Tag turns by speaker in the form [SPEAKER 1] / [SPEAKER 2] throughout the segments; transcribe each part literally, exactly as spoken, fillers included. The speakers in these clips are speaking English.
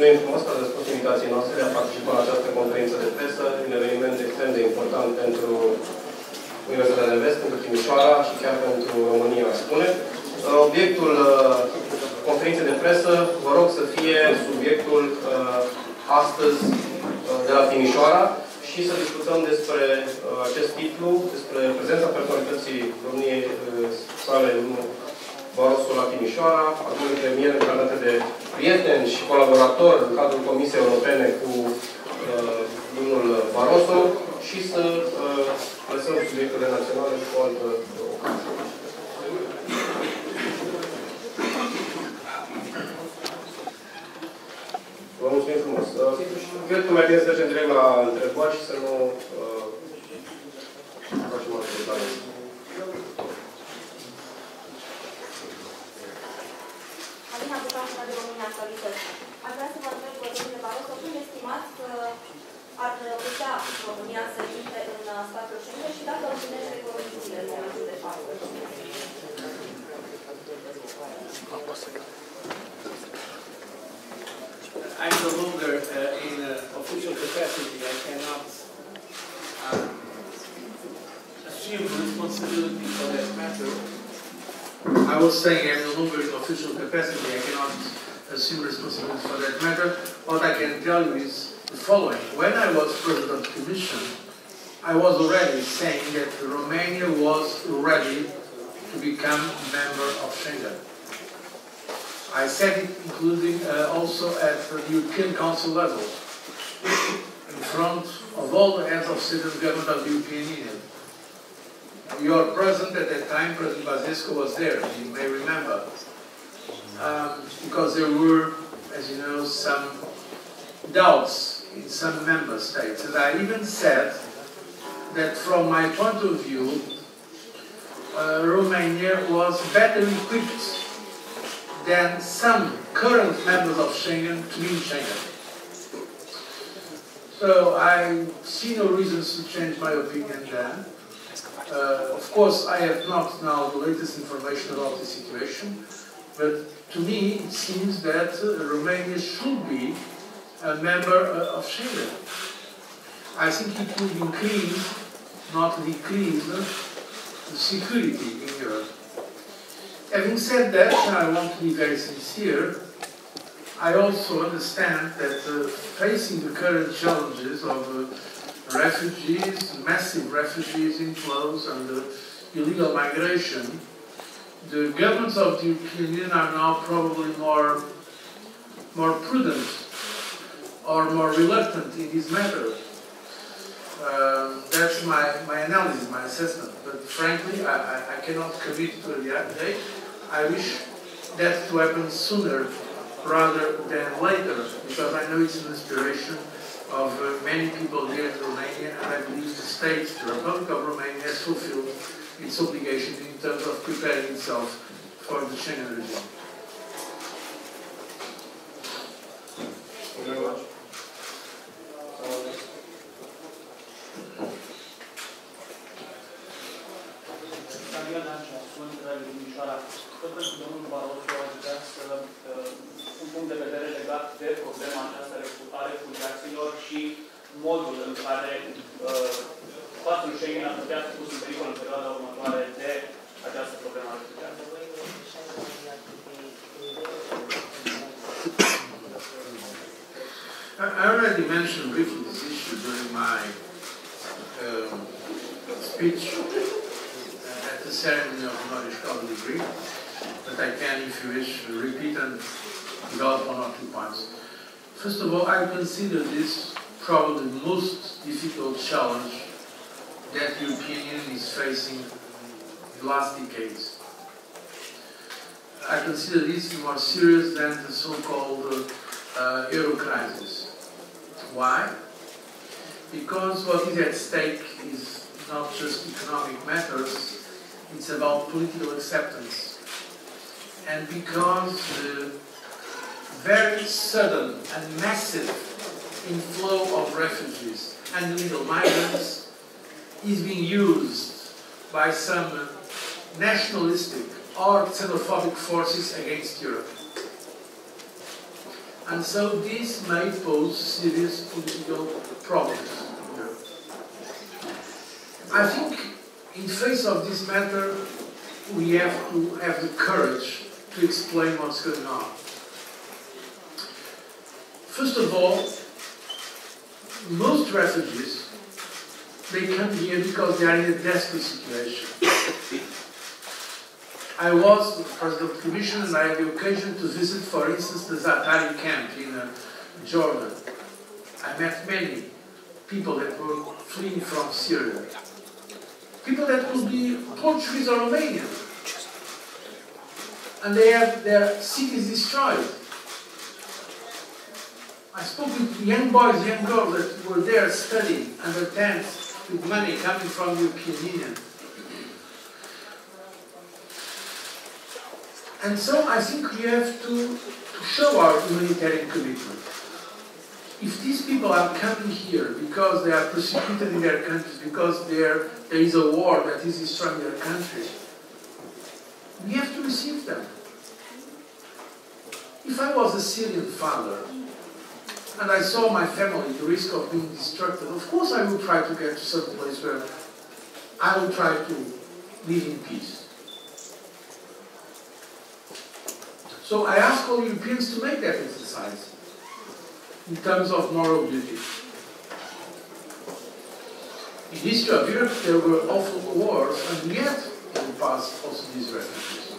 [SPEAKER 1] mulțumim frumos că ați răspuns invitației noastre de a participa la această conferință de presă, un eveniment extrem de important pentru Universitatea de Vest, pentru Timișoara și chiar pentru România, aș spune. Obiectul conferinței de presă, vă rog să fie subiectul astăzi de la Timișoara și să discutăm despre acest titlu, despre prezența personalității domniei sale Barroso la Timișoara, a domnului premier în calitate de prieten și colaborator în cadrul Comisiei Europene cu uh, domnul Barroso și să uh, lăsăm subiectele naționale cu o altă ocazie. Vă mulțumim frumos. Uh, cred că mai bine să trecem direct la întrebări și să nu uh, facem alte detalii.
[SPEAKER 2] Alina Bucașina de România Actualități. Aș vrea să vă întreb, domnule Barroso, cum estimați că ar putea România să intre în spațiul Schengen și dacă îndeplinește condițiile în momentul de față?
[SPEAKER 3] I'm no longer uh, in uh, official capacity. I cannot uh, assume responsibility for that matter. I was saying I'm no longer in official capacity. I cannot assume responsibility for that matter. What I can tell you is the following. When I was President of the Commission, I was already saying that Romania was ready to become a member of Schengen. I said it including uh, also at the European Council level, in front of all the heads of state and government of the European Union. You are present at that time, President Basescu was there, you may remember. Um, because there were, as you know, some doubts in some member states. And I even said that from my point of view, uh, Romania was better equipped than some current members of Schengen to be in Schengen. So I see no reasons to change my opinion then. Uh, of course, I have not now the latest information about the situation, but to me it seems that uh, Romania should be a member uh, of Schengen. I think it would increase, not decrease, uh, the security in Europe. Having said that, I want to be very sincere, I also understand that uh, facing the current challenges of uh, refugees, massive refugees inflows and uh, illegal migration, the governments of the European Union are now probably more, more prudent or more reluctant in this matter. Um, that's my, my analysis, my assessment. But frankly, I, I, I cannot commit to the date. I wish that to happen sooner rather than later, because I know it's an aspiration of uh, many people here in Romania, and I believe the state, the Republic of Romania, has fulfilled its obligation in terms of preparing itself for the Schengen regime.
[SPEAKER 1] Thank you very much.
[SPEAKER 4] Tot pentru domnul Barroso aș vrea să un punct de vedere legat de problema aceasta a refugiaților și modul în care uh, spațiul Schengen ar putea fi pus în pericol în perioada următoare de această problemă a refugiaților.
[SPEAKER 3] I already mentioned briefly this issue during my um, speech at the ceremony of Honoris Causa degree. But I can, if you wish, repeat and develop one or two points. First of all, I consider this probably the most difficult challenge that the European Union is facing in the last decades. I consider this more serious than the so-called uh, uh, euro crisis. Why? Because what is at stake is not just economic matters, it's about political acceptance. And because the very sudden and massive inflow of refugees and illegal migrants is being used by some nationalistic or xenophobic forces against Europe. And so this may pose serious political problems. I think in face of this matter, we have to have the courage to explain what's going on. First of all, most refugees, they come here because they are in a desperate situation. I was the President of the Commission and I had the occasion to visit, for instance, the Zaatari camp in uh, Jordan. I met many people that were fleeing from Syria. People that could be Portuguese or Romanian. And they have their cities destroyed. I spoke with young boys, young girls that were there studying under tents with money coming from the European Union. And so I think we have to, to show our humanitarian commitment. If these people are coming here because they are persecuted in their countries, because there, there is a war that is destroying their country, we have to receive them. If I was a Syrian father, and I saw my family at the risk of being destructed, of course I would try to get to some place where I would try to live in peace. So I ask all Europeans to make that exercise in terms of moral duty. In the history of Europe, there were awful wars, and yet, in the past, also these refugees.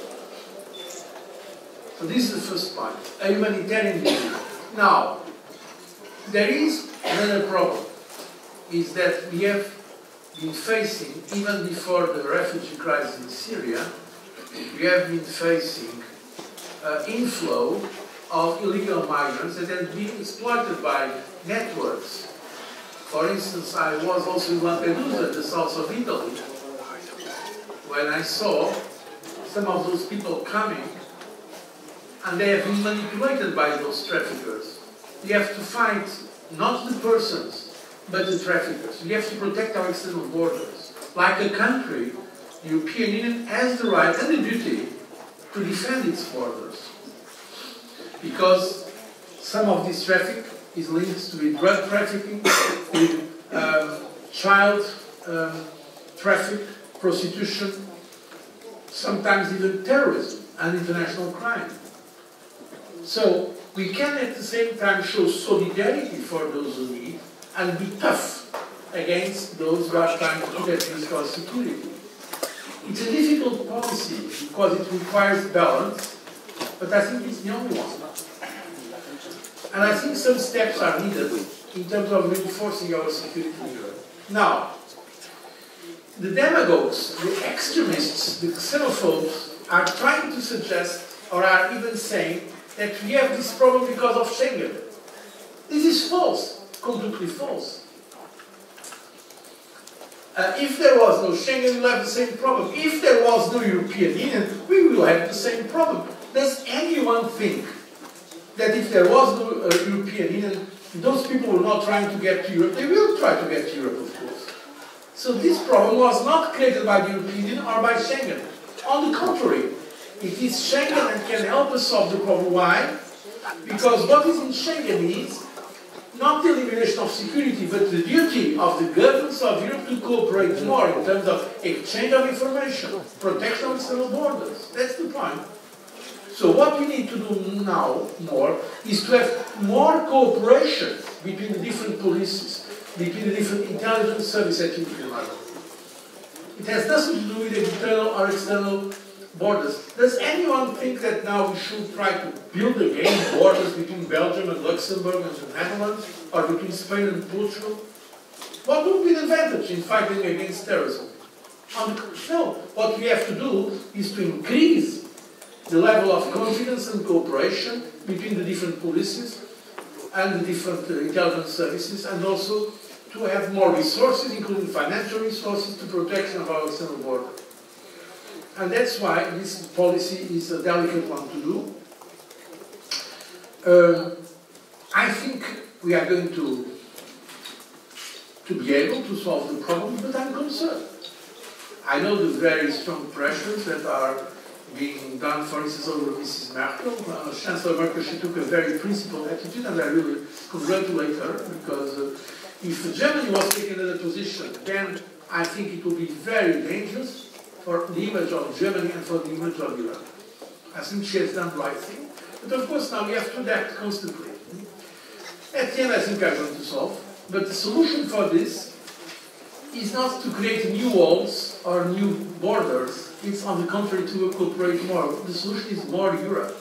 [SPEAKER 3] So this is the first point, a humanitarian duty. Now, there is another problem, is that we have been facing, even before the refugee crisis in Syria, we have been facing uh, inflow of illegal migrants that have been exploited by networks. For instance, I was also in Lampedusa, the south of Italy, when I saw some of those people coming, and they have been manipulated by those traffickers. We have to fight not the persons, but the traffickers. We have to protect our external borders. Like a country, the European Union has the right and the duty to defend its borders. Because some of this traffic is linked to drug trafficking, with um, child um, traffic, prostitution, sometimes even terrorism and international crime. So we can at the same time show solidarity for those who need and be tough against those who are trying to put at risk our security. It's a difficult policy because it requires balance, but I think it's the only one. And I think some steps are needed in terms of reinforcing our security in Europe. Now, the demagogues, the extremists, the xenophobes are trying to suggest, or are even saying, that we have this problem because of Schengen. This is false, completely false. Uh, if there was no Schengen, we'll have the same problem. If there was no European Union, we will have the same problem. Does anyone think that if there was no uh, European Union, those people were not trying to get to Europe? They will try to get to Europe, of course. So this problem was not created by the European Union or by Schengen. On the contrary, it is Schengen that can help us solve the problem. Why? Because what is in Schengen is not the elimination of security, but the duty of the governments of Europe to cooperate more in terms of exchange of information, protection of external borders. That's the point. So what we need to do now more is to have more cooperation between the different policies, between the different intelligence services at European level. It has nothing to do with internal or external borders. Does anyone think that now we should try to build again borders between Belgium and Luxembourg and the Netherlands, or between Spain and Portugal? What would be the advantage in fighting against terrorism? Um, no, what we have to do is to increase the level of confidence and cooperation between the different policies and the different uh, intelligence services, and also to have more resources, including financial resources, to protection of our external border. And that's why this policy is a delicate one to do. Uh, I think we are going to, to be able to solve the problem, but I'm concerned. I know the very strong pressures that are being done, for instance, over Missus Merkel. Uh, Chancellor Merkel, she took a very principled attitude, and I really congratulate her, because uh, if Germany was taking another position, then I think it would be very dangerous for the image of Germany and for the image of Europe. I think she has done the right thing. But of course now we have to adapt constantly. At the end I think I'm going to solve. But the solution for this is not to create new walls or new borders. It's on the contrary to cooperate more. The solution is more Europe.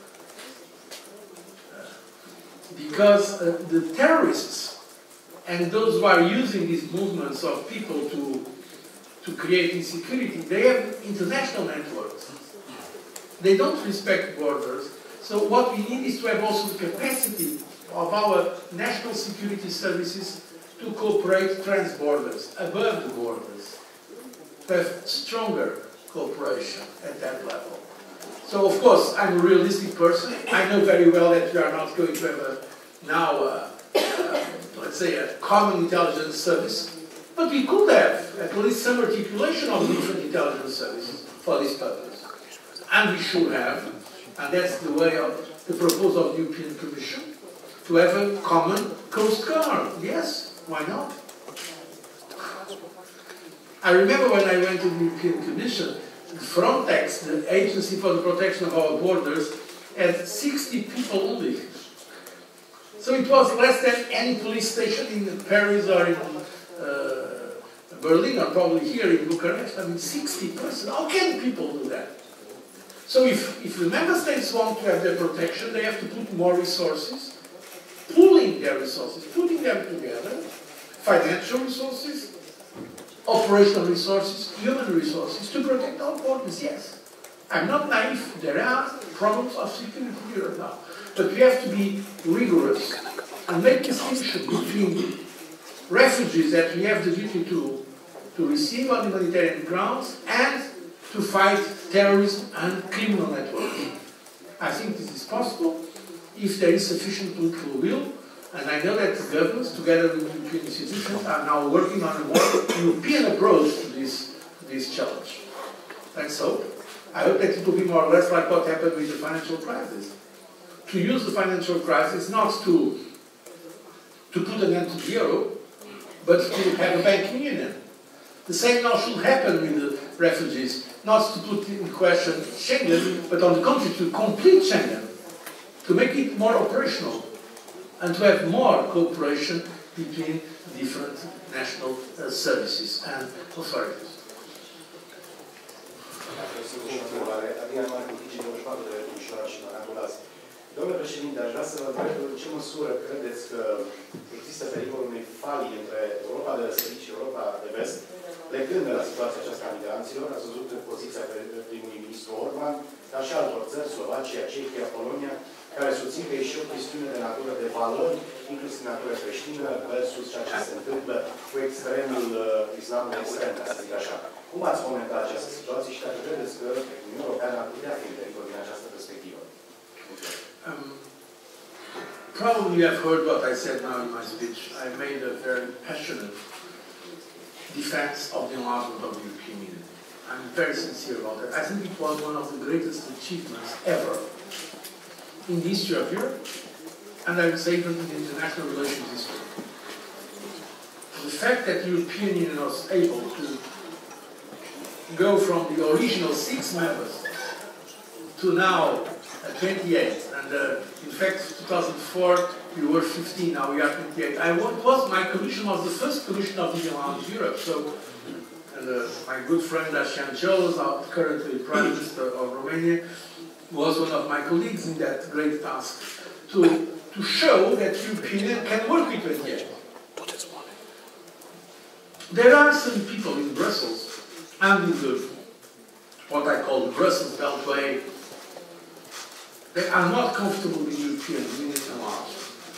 [SPEAKER 3] Because uh, the terrorists and those who are using these movements of people to, to create insecurity, they have international networks. They don't respect borders. So what we need is to have also the capacity of our national security services to cooperate trans-borders, above the borders, to have stronger cooperation at that level. So of course, I'm a realistic person. I know very well that we are not going to have a, now, a, a, let's say, a common intelligence service, but we could have at least some articulation of different intelligence services for this purpose. And we should have, and that's the way of the proposal of the European Commission, to have a common Coast Guard. Yes, why not? I remember when I went to the European Commission, Frontex, the Agency for the Protection of Our Borders, had sixty people only. So it was less than any police station in Paris or in uh, Berlin, or probably here in Bucharest. I mean, sixty persons. How can people do that? So if, if the member states want to have their protection, they have to put more resources, pooling their resources, putting them together, financial resources, operational resources, human resources, to protect our borders, yes. I'm not naive. There are problems of security in Europe now. But we have to be rigorous and make distinction between refugees that we have the duty to, to receive on humanitarian grounds and to fight terrorism and criminal networks. I think this is possible if there is sufficient political will, and I know that the governments, together with the European institutions, are now working on a more European approach to this, to this challenge. Let's hope. I hope that it will be more or less like what happened with the financial crisis. To use the financial crisis not to, to put an end to the euro, but to have a banking union. The same now should happen with the refugees, not to put in question Schengen, but on the contrary, to complete Schengen, to make it more operational, and to have more cooperation between different national uh, services and authorities.
[SPEAKER 5] Domnule președinte, aș vrea să vă întreb în ce măsură credeți că există pericolul unei falii între Europa de Răsărit și Europa de Vest, plecând de la situația aceasta a migranților. Ați văzut în poziția primului ministru Orban, dar și altor țări, Slovacia, Cehia, Polonia, care susțin că e și o chestiune de natură de valori, inclusiv de natură creștină, versus ceea ce se întâmplă cu extremul uh, islamului extrem, ca să zic așa. Cum ați comentat această situație și dacă credeți că Uniunea Europeană ar putea fi în pericol din această perspectivă?
[SPEAKER 3] Um, probably you have heard what I said now in my speech. I made a very passionate defense of the enlargement of the European Union. I'm very sincere about that. I think it was one of the greatest achievements ever in the history of Europe, and I would say even in the international relations history. The fact that the European Union was able to go from the original six members to now uh, twenty-eight, and uh, in fact two thousand four we were fifteen, now we are twenty-eight. I was, my commission was the first commission of the Enlarged Europe, so and, uh, my good friend Dacian Ciolos, currently Prime Minister of Romania, was one of my colleagues in that great task, to, to show that the European Union can work with twenty-eight. There are some people in Brussels and in the, what I call the Brussels Beltway, that are not comfortable with European Union enlargement.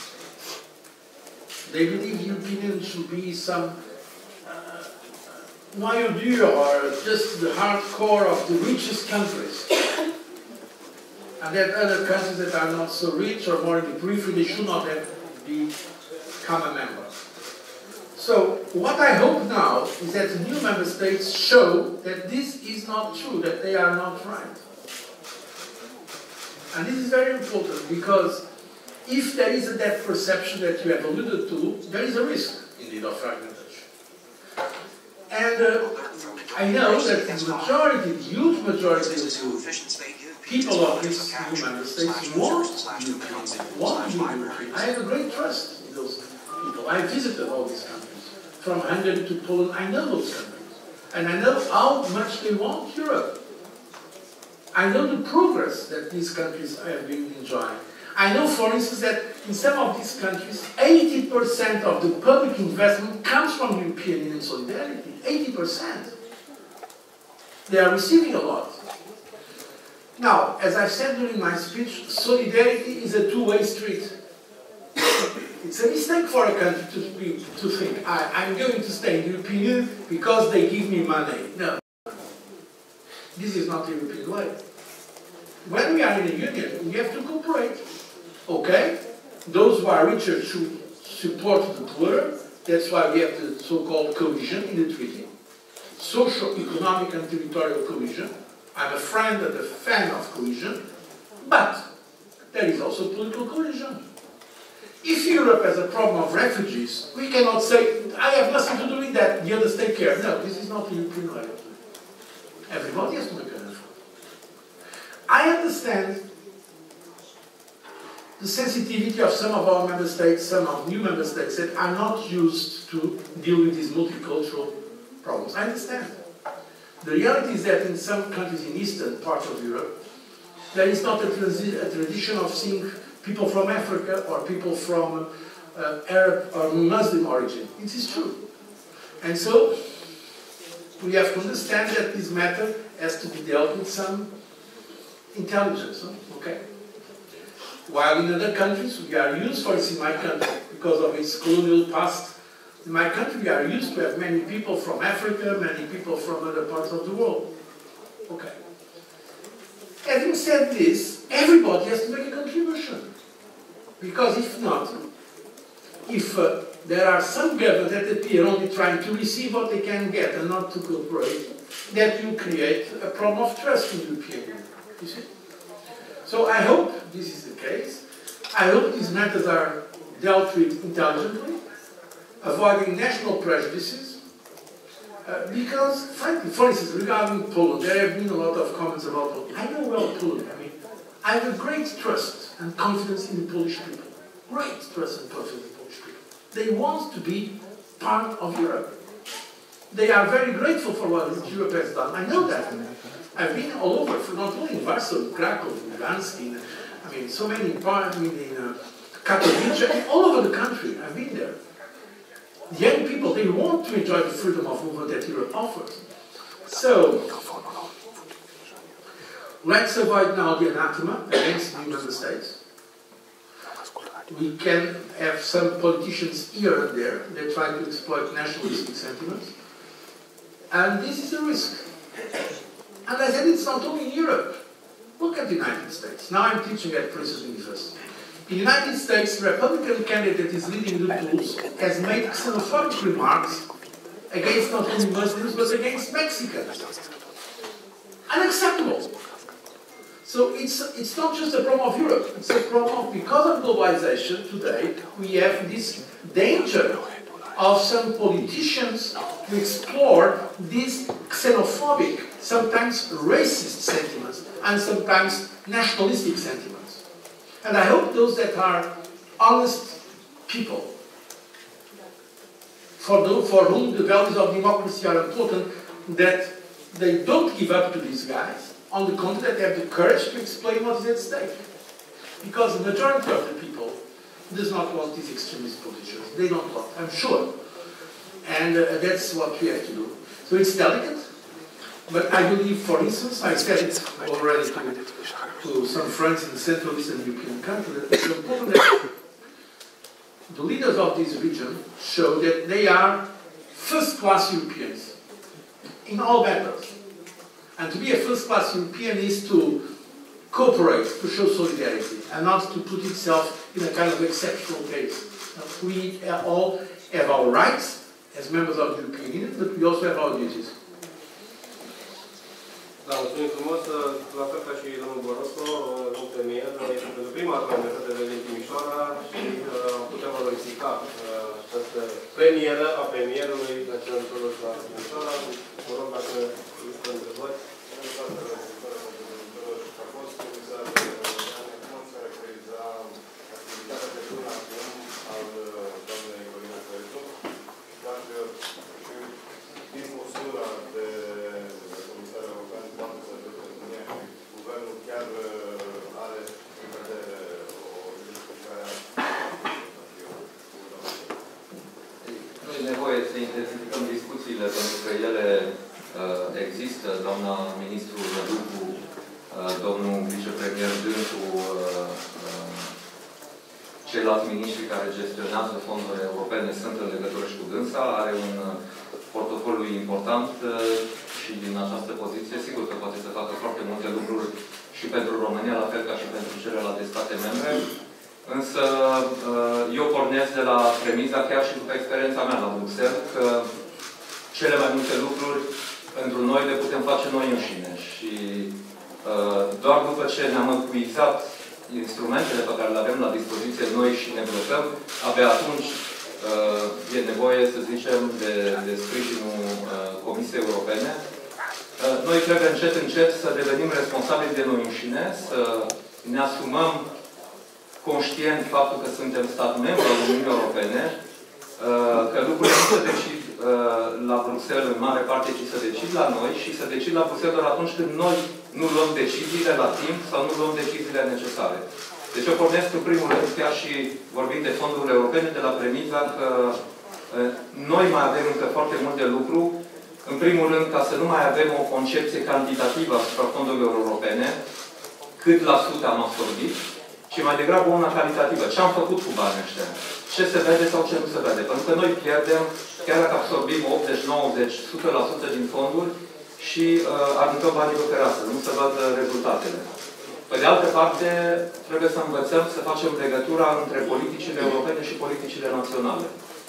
[SPEAKER 3] They believe the European Union should be some uh, noyau dur, or just the hardcore of the richest countries. And that other countries that are not so rich or more in the periphery, they should not have become a member. So what I hope now is that the new member states show that this is not true, that they are not right. And this is very important because if there is a that perception that you have alluded to, there is a risk, indeed, of fragmentation. And uh, I know that the majority, the huge majority of the people of these new member states want European, want European. I have a great trust in those people. I visited all these countries, from Hungary to Poland. I know those countries, and I know how much they want Europe. I know the progress that these countries have been enjoying. I know, for instance, that in some of these countries, eighty percent of the public investment comes from European Union solidarity. eighty percent. They are receiving a lot. Now, as I said during my speech, solidarity is a two-way street. It's a mistake for a country to, be, to think, I, I'm going to stay in the European Union because they give me money. No. This is not the European way. When we are in a union, we have to cooperate. Okay? Those who are richer should support the poorer. That's why we have the so-called cohesion in the treaty. Social, economic and territorial cohesion. I'm a friend and a fan of cohesion, but there is also political cohesion. If Europe has a problem of refugees, we cannot say, I have nothing to do with that, the others take care. No, this is not the European way. Everybody has to make an effort. I understand the sensitivity of some of our member states, some of new member states that are not used to deal with these multicultural problems. I understand. The reality is that in some countries in eastern parts of Europe, there is not a, a tradition of seeing people from Africa or people from uh, Arab or Muslim origin. This is true. And so, we have to understand that this matter has to be dealt with some intelligence, okay? While in other countries, we are used, for instance, in my country, because of its colonial past, in my country, we are used to have many people from Africa, many people from other parts of the world. Okay. Having said this, everybody has to make a contribution. Because if not, if uh, there are some governments that appear only trying to receive what they can get and not to cooperate, that will create a problem of trust in the European Union. You see? So I hope this is the case. I hope these matters are dealt with intelligently, avoiding national prejudices, uh, because, frankly, for instance, regarding Poland, there have been a lot of comments about Poland. I know well Poland. I mean, I have a great trust and confidence in the Polish people. Great trust and confidence in the Polish people. They want to be part of Europe. They are very grateful for what Europe has done. I know that. I've been all over, for not only in Warsaw, in Krakow, in Gdansk, in, I mean, so many parts, I mean, in uh, Katowice, all over the country. I've been there. Young people, they want to enjoy the freedom of movement that Europe offers. So, let's avoid now the anathema against new member states. We can have some politicians here and there, they try to exploit nationalistic sentiments. And this is a risk. And I said it's not only in Europe. Look at the United States. Now I'm teaching at Princeton University. In the United States, the Republican candidate that is leading the polls has made xenophobic remarks against not only Muslims, but against Mexicans. Unacceptable. So it's, it's not just a problem of Europe, it's a problem of, because of globalization today, we have this danger of some politicians to explore these xenophobic, sometimes racist sentiments, and sometimes nationalistic sentiments. And I hope those that are honest people, for, those, for whom the values of democracy are important, that they don't give up to these guys. On the contrary, they have the courage to explain what is at stake. Because the majority of the people does not want these extremist positions. They don't want, I'm sure. And uh, that's what we have to do. So it's delicate, but I believe, for instance, I said it already to, to some friends in the Central Eastern European countries, that it's important that the leaders of this region show that they are first-class Europeans in all matters. And to be a first-class European is to cooperate, to show solidarity, and not to put itself in a kind of exceptional case. We all have our rights as members of the European Union, but we also have our duties.
[SPEAKER 1] Da, mulțumim frumos. La fel ca și domnul Borosco, domnul premier, este pentru prima dată am de vedere în Timișoara și am putea valorifica această premieră a premierului la Centrul la Timișoara. Vă rog dacă există întrebări.
[SPEAKER 6] A fost comisar cum se caracteriza activitatea de până acum al doamnei Corina Crețu, dacă din postura de comisar european poate să determine și guvernul chiar are în vedere o discutare.
[SPEAKER 7] Nu e nevoie să intensificăm discuțiile, pentru că ele uh, există. Doamna ministru Răducu, uh, domnul vicepremier Dâncu, uh, uh, ceilalți miniștri care gestionează fondurile europene sunt în legătură și cu dânsa, are un uh, portofoliu important uh, și din această poziție, sigur că poate să facă foarte multe lucruri și pentru România, la fel ca și pentru celelalte state membre. Însă eu pornesc de la premiza, chiar și după experiența mea la Bruxelles, că cele mai multe lucruri pentru noi le putem face noi înșine. Și doar după ce ne-am epuizat instrumentele pe care le avem la dispoziție noi și ne blocăm, abia atunci e nevoie, să zicem, de, de sprijinul Comisiei Europene. Noi trebuie încet, încet să devenim responsabili de noi înșine, să ne asumăm conștient faptul că suntem stat membru al Uniunii Europene, că lucrurile nu se decid la Bruxelles în mare parte, ci se decid la noi și se decid la Bruxelles doar atunci când noi nu luăm deciziile la timp sau nu luăm deciziile necesare. Deci eu pornesc în primul rând, chiar și vorbind de fondurile europene, de la premiza că noi mai avem încă foarte mult de lucru. În primul rând, ca să nu mai avem o concepție cantitativă asupra fondurilor europene, cât la sută am absorbit, și mai degrabă una calitativă. Ce am făcut cu banii ăștia? Ce se vede sau ce nu se vede? Pentru că noi pierdem, chiar dacă absorbim optzeci, nouăzeci, o sută la sută din fonduri și uh, aruncăm banii pe terasă. Nu se văd rezultatele. Pe de altă parte, trebuie să învățăm să facem legătura între politicile europene și politicile naționale.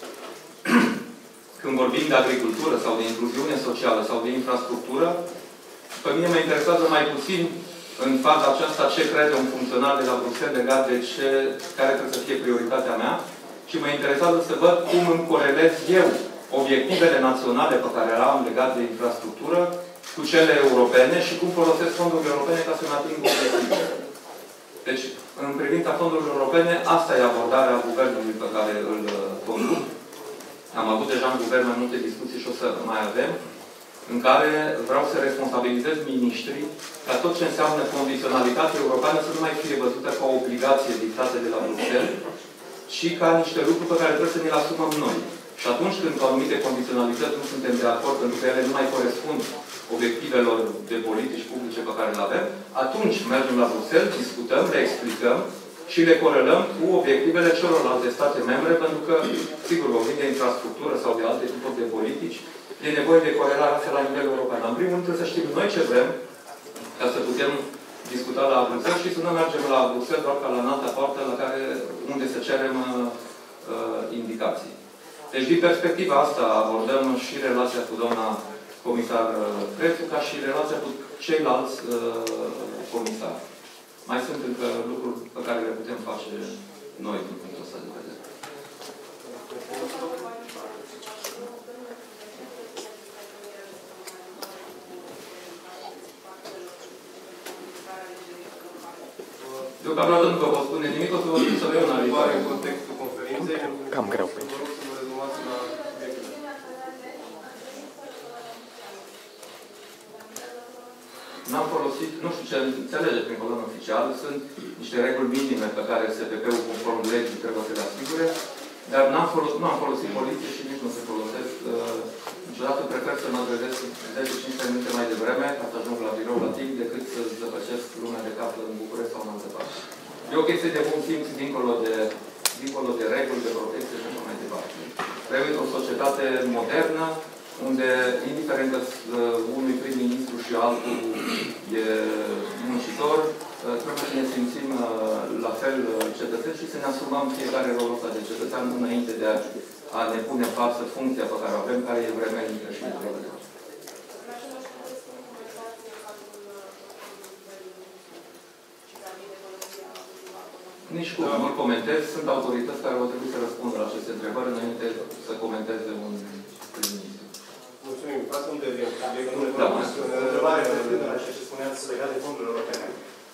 [SPEAKER 7] Când vorbim de agricultură sau de incluziune socială sau de infrastructură, pe mine mă interesează mai puțin în faza aceasta ce crede un funcționar de la Bruxelles legat de ce, care trebuie să fie prioritatea mea, și mă interesează să văd cum îmi corelez eu obiectivele naționale pe care le am legat de infrastructură cu cele europene și cum folosesc fondurile europene ca să-mi ating obiectivele. Deci, în privința fondurilor europene, asta e abordarea guvernului pe care îl conduc. Am avut deja în guvern mai multe discuții și o să mai avem, în care vreau să responsabilizez miniștrii ca tot ce înseamnă condiționalitate europeană să nu mai fie văzută ca o obligație dictată de la Bruxelles, ci ca niște lucruri pe care trebuie să ne le asumăm noi. Și atunci când cu anumite condiționalități nu suntem de acord, pentru că ele nu mai corespund obiectivelor de politici publice pe care le avem, atunci mergem la Bruxelles, discutăm, le explicăm și le corelăm cu obiectivele celorlalte state membre, pentru că, sigur, vorbim de infrastructură sau de alte tipuri de politici, e nevoie de corelarea asta la nivel european. În primul rând, trebuie să știm noi ce vrem, ca să putem discuta la Bruxelles și să nu mergem la Bruxelles doar ca la înaltă parte, la care, unde să cerem uh, indicații. Deci, din perspectiva asta, abordăm și relația cu doamna comisar Crețu, ca și relația cu ceilalți uh, comisari. Mai sunt încă lucruri pe care le putem face noi din punctul ăsta de vedere. Deocamdată nu vă pot spune nimic, o să vă spun să vă iau în analizare
[SPEAKER 1] în contextul conferinței.
[SPEAKER 8] Cam greu.
[SPEAKER 1] Vă rog să vă rezumați la subiectul.
[SPEAKER 7] N-am folosit, nu știu ce înțelege prin colon oficial, sunt niște reguli minime pe care S P P-ul conform legii trebuie să le asigure, dar n-am folosit, nu am folosit poliție și nici nu se folosesc. Uh, niciodată prefer să mă găsesc zece cincisprezece minute mai devreme, ca să ajung la birou la timp, decât să zăpăcesc lumea de cap în București sau în altă parte. E o chestie de bun simț, dincolo de, dincolo de reguli, de protecție și așa mai departe. Trebuie o societate modernă, unde, indiferent că uh, unui prim-ministru și altul e muncitor, uh, trebuie să ne simțim uh, la fel uh, cetățeni și să ne asumăm fiecare rolul ăsta de cetățean înainte de a, a ne pune în față funcția pe care o avem, care e vremelnică și neprevăzută. Nici cum, nu comentez. Sunt autorități care au trebuit să răspundă la aceste întrebări înainte să comenteze un prim-ministru.
[SPEAKER 6] Mulțumim. Față un deviem.
[SPEAKER 7] Da,
[SPEAKER 5] o întrebare la ce spuneați legat de fondurile europene.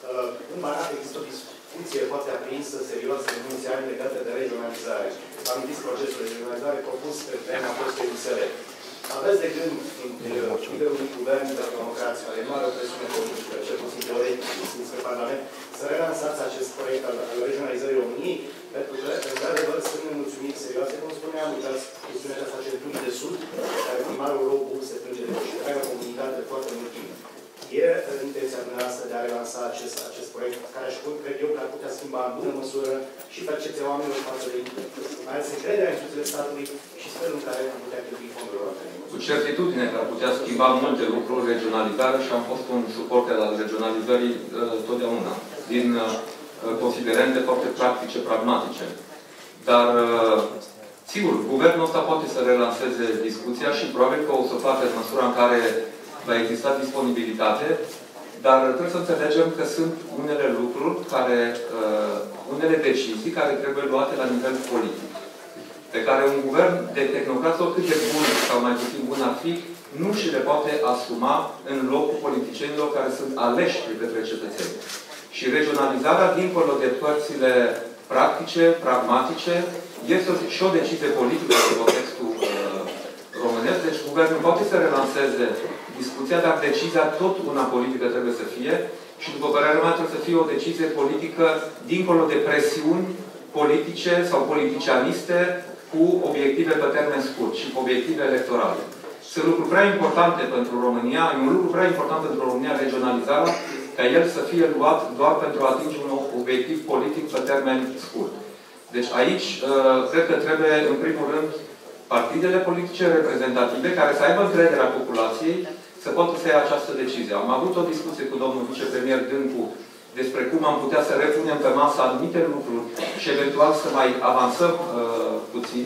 [SPEAKER 5] În Banat există o discuție foarte aprinsă, serioasă, în mulți ani legată de regionalizare. Amintiți procesul de regionalizare propus pe vremea fostei U S R. Aveți de gând, liderul unui guvern democraț, care e mare o presiune politică, cel puțin teoretic, despre Parlament, să relansați acest proiect al, al regionalizării României, pentru că, într-adevăr, sunt nemulțumiri serioase, cum spuneam, uitați chestiunea aceasta centrului de sud, care primarul Robu se plânge de întreaga comunitate de foarte mult timp. E intenția dumneavoastră de a relansa acest, acest proiect, care aș spun, cred eu, că ar putea schimba în bună măsură și percepția oamenilor față de mai ales încrederea în instituțiile statului și felul în care am putea cheltui fondurile europene.
[SPEAKER 7] Cu certitudine că ar putea schimba multe lucruri regionalizare și am fost un suporter al regionalizării uh, totdeauna, din uh, considerente foarte practice, pragmatice. Dar, uh, sigur, guvernul ăsta poate să relanseze discuția și probabil că o să facă în măsura în care va exista disponibilitate, dar trebuie să înțelegem că sunt unele lucruri, care, uh, unele decizii care trebuie luate la nivel politic, pe care un guvern de tehnocrați, oricât de bun sau mai puțin bun ar fi, nu și le poate asuma în locul politicienilor care sunt aleși de către cetățeni. Și regionalizarea, dincolo de părțile practice, pragmatice, este și o decizie politică în contextul uh, românesc. Deci guvernul poate să relanseze discuția, dar decizia tot una politică trebuie să fie și, după părerea mea, trebuie să fie o decizie politică dincolo de presiuni politice sau politicianiste cu obiective pe termen scurt și cu obiective electorale. Sunt lucruri prea importante pentru România, e un lucru prea important pentru România regionalizarea, ca el să fie luat doar pentru a atinge un obiectiv politic pe termen scurt. Deci aici, cred că trebuie, în primul rând, partidele politice reprezentative, care să aibă încrederea populației, să poată să ia această decizie. Am avut o discuție cu domnul vicepremier Dâncu despre cum am putea să repunem pe masă anumite lucruri și eventual să mai avansăm uh, puțin,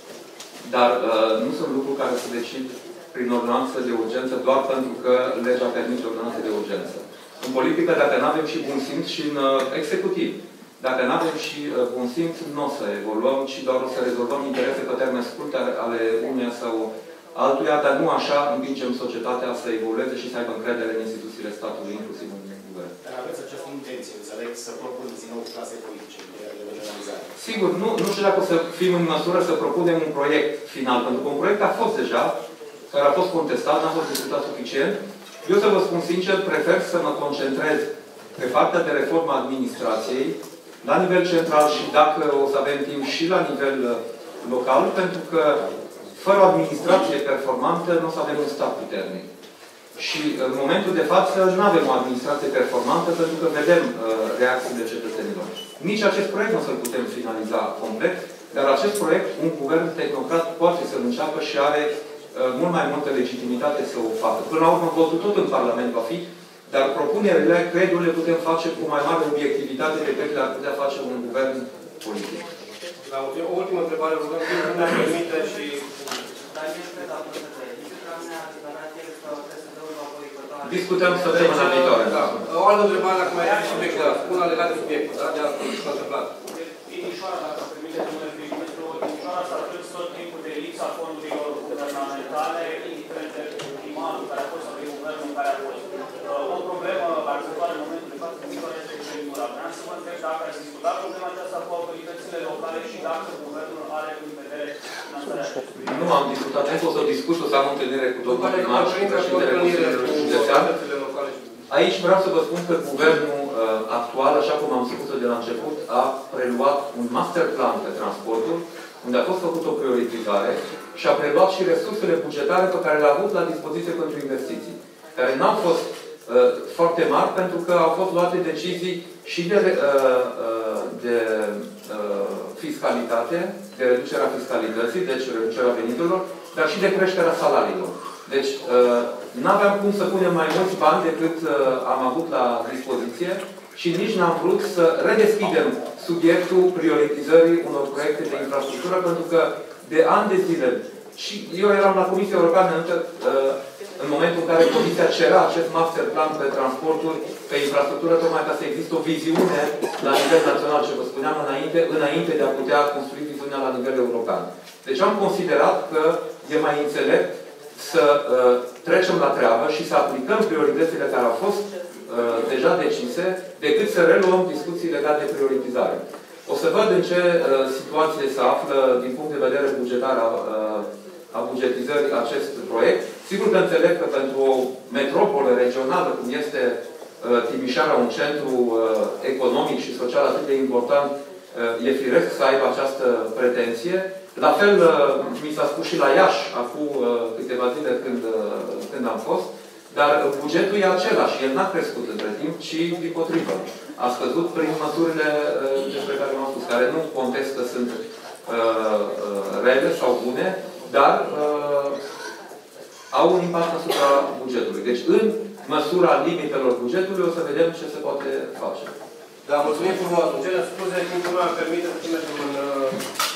[SPEAKER 7] dar uh, nu sunt lucruri care se decid prin ordonanță de urgență doar pentru că legea permite ordonanță de urgență. În politică, dacă nu avem și bun simț, și în uh, executiv, dacă nu avem și uh, bun simț, nu o să evoluăm, ci doar o să rezolvăm interese pe termen scurt ale uneia sau altuia, dar nu așa împingem societatea să evolueze și să aibă încredere în instituțiile statului, inclusiv în guvern.
[SPEAKER 5] Dar aveți această intenție, înțeleg, să propuneți din nou clase politice de regionalizare?
[SPEAKER 7] Sigur, nu, nu știu dacă o să fim în măsură să propunem un proiect final, pentru că un proiect a fost deja, care a fost contestat, n-a fost discutat suficient. Eu, să vă spun sincer, prefer să mă concentrez pe partea de reformă a administrației, la nivel central și, dacă o să avem timp, și la nivel local, pentru că fără o administrație performantă nu o să avem un stat puternic. Și în momentul de față nu avem o administrație performantă pentru că vedem uh, reacțiile cetățenilor. Nici acest proiect nu o să-l putem finaliza complet, dar acest proiect, un guvern tehnocrat poate să-l înceapă și are uh, mult mai multă legitimitate să o facă. Până la urmă, votul tot în Parlament va fi, dar propunerile, cred eu, le putem face cu mai mare obiectivitate decât le-ar putea face un guvern politic.
[SPEAKER 1] La o ultimă întrebare, rugăm, cum ne permite și...
[SPEAKER 7] Discutăm săptămâna viitoare.
[SPEAKER 1] Da. O altă întrebare, dacă mai este subiectul ăla. Una legată de subiectul, da? De asta s-a întâmplat.
[SPEAKER 4] Timișoara, dacă permite, domnule prim-ministru, Timișoara s-a plâns tot timpul de lipsa fondurilor guvernamentale, indiferent de primarul care a fost sau de guvernul care a fost. O problemă arzătoare în momentul de față, Timișoara este centura. Vreau să vă întreb dacă ați discutat problema aceasta cu autoritățile locale și dacă guvernul are în vedere finanțarea acestui.
[SPEAKER 7] Nu am discutat, încă o să discut, o să am o întâlnire cu domnul primar și președintele Consiliului Județean. Aici vreau să vă spun că guvernul uh, actual, așa cum am spus-o de la început, a preluat un master plan pe transportul, unde a fost făcut o prioritizare și a preluat și resursele bugetare pe care le-a avut la dispoziție pentru investiții, care n-au fost uh, foarte mari pentru că au fost luate decizii și de, uh, uh, de uh, fiscalitate, de reducerea fiscalității, deci reducerea veniturilor, dar și de creșterea salariilor. Deci, uh, nu aveam cum să punem mai mulți bani decât uh, am avut la dispoziție și nici n-am vrut să redeschidem subiectul prioritizării unor proiecte de infrastructură, pentru că de ani de zile, și eu eram la Comisia Europeană încă, uh, în momentul în care Comisia cerea acest master plan pe transporturi, pe infrastructură, tocmai ca să există o viziune la nivel național, ce vă spuneam înainte, înainte de a putea construi viziunea la nivel european. Deci am considerat că e mai înțelept să uh, trecem la treabă și să aplicăm prioritățile care au fost uh, deja decise, decât să reluăm discuții legate de prioritizare. O să văd în ce uh, situație se află din punct de vedere bugetar a, uh, a bugetizării acest proiect. Sigur că înțeleg că pentru o metropolă regională, cum este uh, Timișoara, un centru uh, economic și social atât de important, uh, e firesc să aibă această pretenție. La fel, mi s-a spus și la Iași, acum câteva zile când, când am fost, dar bugetul e același. El n-a crescut între timp, ci dimpotrivă. A scăzut prin măsurile despre care m-am spus, care nu contest că sunt uh, rele sau bune, dar uh, au un impact asupra bugetului. Deci, în măsura limitelor bugetului, o să vedem ce se poate face.
[SPEAKER 1] Da, mulțumim frumos. Îmi cer scuze, timpul meu permite să mergem în